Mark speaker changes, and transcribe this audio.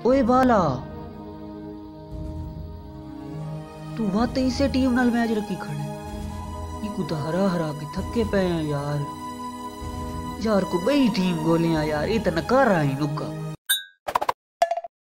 Speaker 1: ओए बाला, तू वाकई से टीम नाल मैच रखी खड़े। इको तो हरा हरा के थके पे हैं यार। यार को बई टीम गोलियां यार, ये तो नकारा ही नुका।